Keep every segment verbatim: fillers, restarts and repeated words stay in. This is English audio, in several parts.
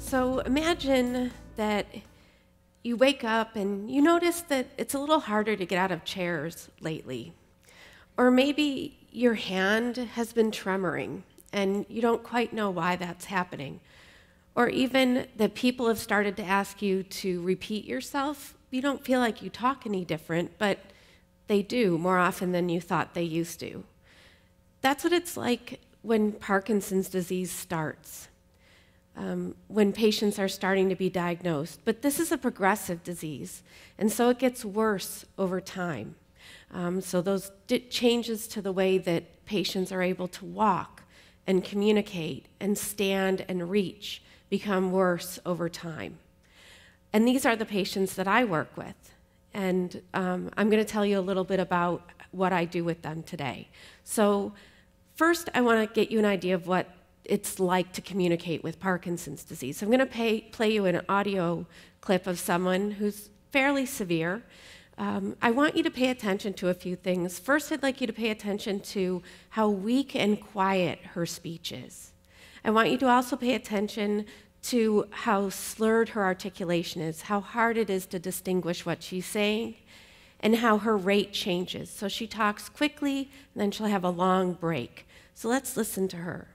So imagine that you wake up and you notice that it's a little harder to get out of chairs lately. Or maybe your hand has been tremoring and you don't quite know why that's happening. Or even that people have started to ask you to repeat yourself. You don't feel like you talk any different, but they do more often than you thought they used to. That's what it's like when Parkinson's disease starts, um, when patients are starting to be diagnosed. But this is a progressive disease, and so it gets worse over time. Um, so those di- changes to the way that patients are able to walk and communicate and stand and reach become worse over time. And these are the patients that I work with. And um, I'm going to tell you a little bit about what I do with them today. So first, I want to get you an idea of what it's like to communicate with Parkinson's disease. So I'm going to pay, play you an audio clip of someone who's fairly severe. Um, I want you to pay attention to a few things. First, I'd like you to pay attention to how weak and quiet her speech is. I want you to also pay attention to how slurred her articulation is, how hard it is to distinguish what she's saying, and how her rate changes. So she talks quickly, and then she'll have a long break. So let's listen to her.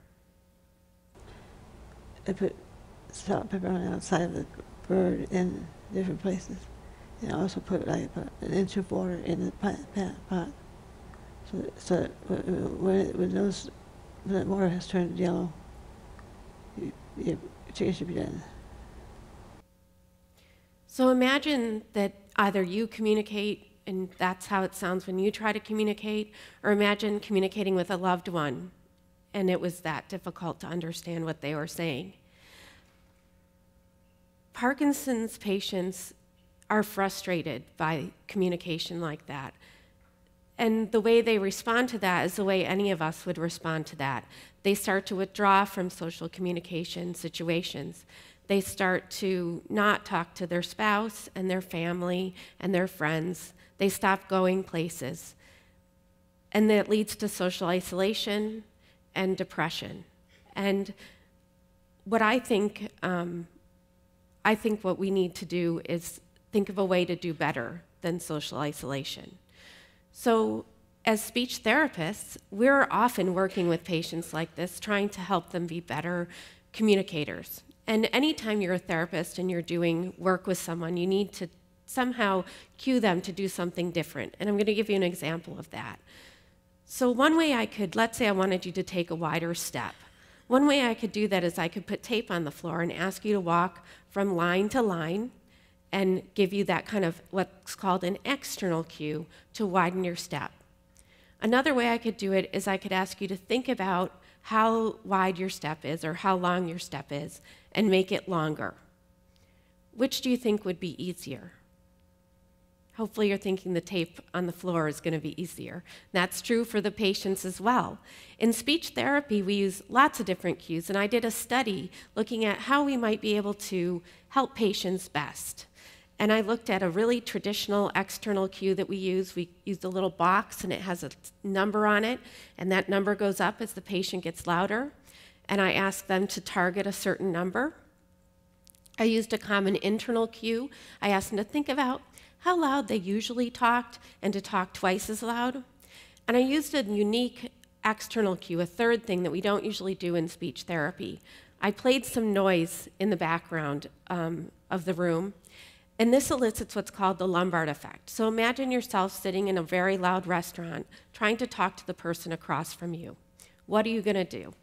I put salt and pepper on the outside of the bird in different places. And I also put like an inch of water in the pot. pot. So, so when, when, those, when that water has turned yellow, you, your chicken should be done. So imagine that either you communicate, and that's how it sounds when you try to communicate, or imagine communicating with a loved one, and it was that difficult to understand what they were saying. Parkinson's patients are frustrated by communication like that. And the way they respond to that is the way any of us would respond to that. They start to withdraw from social communication situations. They start to not talk to their spouse and their family and their friends. They stop going places. And that leads to social isolation and depression. And what I think, um, I think what we need to do is think of a way to do better than social isolation. So as speech therapists, we're often working with patients like this, trying to help them be better communicators. And anytime you're a therapist and you're doing work with someone, you need to somehow cue them to do something different. And I'm going to give you an example of that. So one way I could, let's say I wanted you to take a wider step. One way I could do that is I could put tape on the floor and ask you to walk from line to line and give you that kind of what's called an external cue to widen your step. Another way I could do it is I could ask you to think about how wide your step is or how long your step is and make it longer. Which do you think would be easier? Hopefully you're thinking the tape on the floor is going to be easier. That's true for the patients as well. In speech therapy, we use lots of different cues, and I did a study looking at how we might be able to help patients best. And I looked at a really traditional external cue that we use. We used a little box, and it has a number on it, and that number goes up as the patient gets louder. And I asked them to target a certain number. I used a common internal cue. I asked them to think about how loud they usually talked and to talk twice as loud. And I used a unique external cue, a third thing that we don't usually do in speech therapy. I played some noise in the background um, of the room. And this elicits what's called the lumbar effect. So imagine yourself sitting in a very loud restaurant trying to talk to the person across from you. What are you going to do?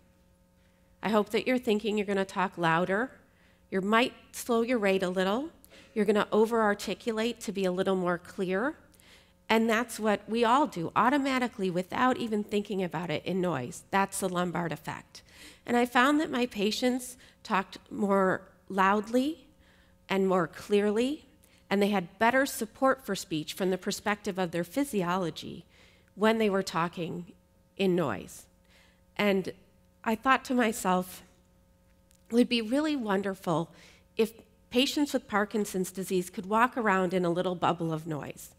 I hope that you're thinking you're going to talk louder. You might slow your rate a little. You're going to over-articulate to be a little more clear. And that's what we all do automatically without even thinking about it in noise. That's the lumbar effect. And I found that my patients talked more loudly and more clearly, and they had better support for speech from the perspective of their physiology when they were talking in noise. And I thought to myself, it would be really wonderful if patients with Parkinson's disease could walk around in a little bubble of noise.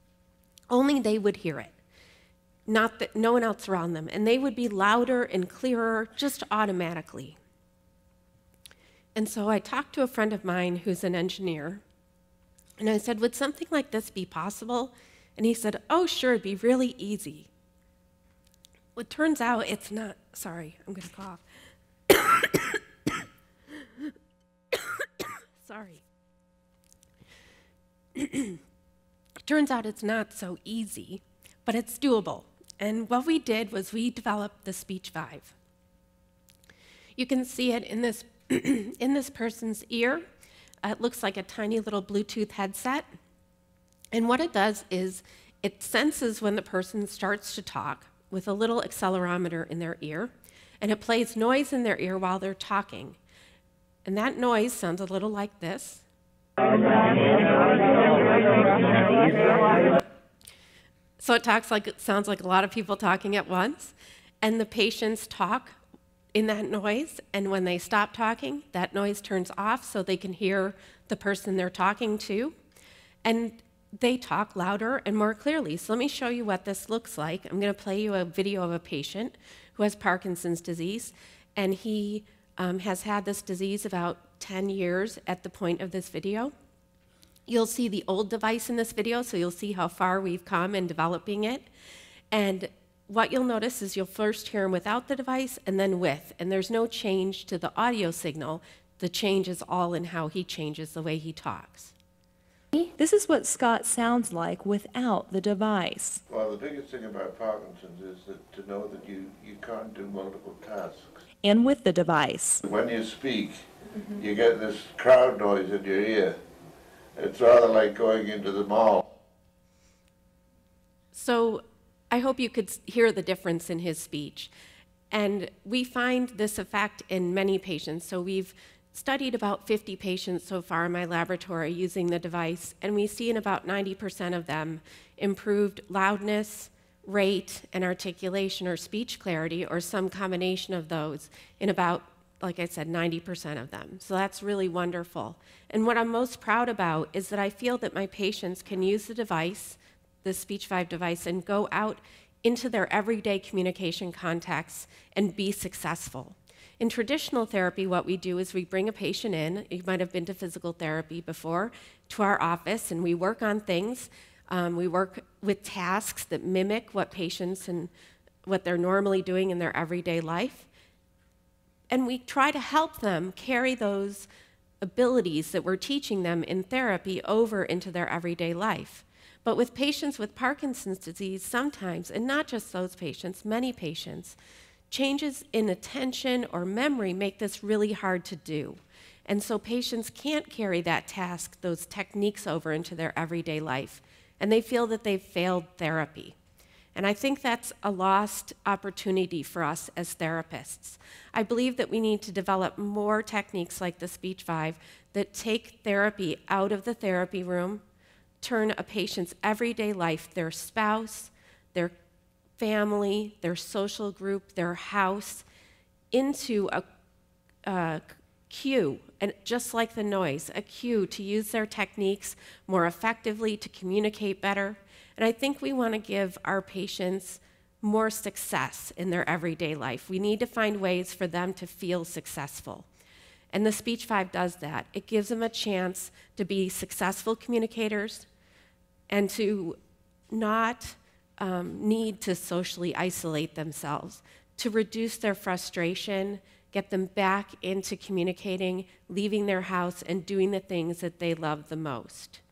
Only they would hear it, not that no one else around them, and they would be louder and clearer just automatically. And so I talked to a friend of mine who's an engineer, and I said, would something like this be possible? And he said, oh, sure, it'd be really easy. Well, it turns out it's not. Sorry, I'm going to cough. Sorry. It turns out it's not so easy, but it's doable. And what we did was we developed the SpeechVive. You can see it in this, in this person's ear. Uh, it looks like a tiny little Bluetooth headset. And what it does is it senses when the person starts to talk with a little accelerometer in their ear, and it plays noise in their ear while they're talking. And that noise sounds a little like this. So it talks like it sounds like a lot of people talking at once, and the patients talk in that noise, and when they stop talking, that noise turns off so they can hear the person they're talking to, and they talk louder and more clearly. So let me show you what this looks like. I'm going to play you a video of a patient who has Parkinson's disease, and he um, has had this disease about ten years at the point of this video. You'll see the old device in this video, so you'll see how far we've come in developing it. And what you'll notice is you'll first hear him without the device and then with, and there's no change to the audio signal. The change is all in how he changes the way he talks. This is what Scott sounds like without the device. Well, the biggest thing about Parkinson's is that to know that you, you can't do multiple tasks. And with the device. When you speak, mm-hmm. you get this crowd noise in your ear. It's rather like going into the mall. So I hope you could hear the difference in his speech. And we find this effect in many patients. So we've studied about fifty patients so far in my laboratory using the device, and we see in about ninety percent of them improved loudness, rate, and articulation or speech clarity, or some combination of those in about, like I said, ninety percent of them. So that's really wonderful. And what I'm most proud about is that I feel that my patients can use the device, the SpeechVive device, and go out into their everyday communication contexts and be successful. In traditional therapy, what we do is we bring a patient in, you might have been to physical therapy before, to our office, and we work on things. Um, we work with tasks that mimic what patients and what they're normally doing in their everyday life. And we try to help them carry those abilities that we're teaching them in therapy over into their everyday life. But with patients with Parkinson's disease, sometimes, and not just those patients, many patients, changes in attention or memory make this really hard to do. And so patients can't carry that task, those techniques over into their everyday life, and they feel that they've failed therapy. And I think that's a lost opportunity for us as therapists. I believe that we need to develop more techniques like the SpeechVive that take therapy out of the therapy room, turn a patient's everyday life, their spouse, their family, their social group, their house, into a, a cue, and just like the noise, a cue to use their techniques more effectively, to communicate better. And I think we want to give our patients more success in their everyday life. We need to find ways for them to feel successful. And the SpeechVive does that. It gives them a chance to be successful communicators and to not um, need to socially isolate themselves, to reduce their frustration, get them back into communicating, leaving their house, and doing the things that they love the most.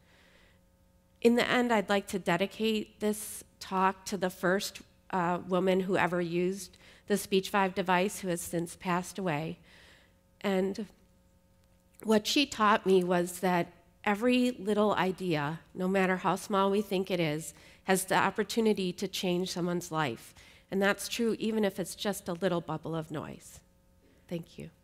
In the end, I'd like to dedicate this talk to the first uh, woman who ever used the SpeechVive device, who has since passed away. And what she taught me was that every little idea, no matter how small we think it is, has the opportunity to change someone's life. And that's true even if it's just a little bubble of noise. Thank you.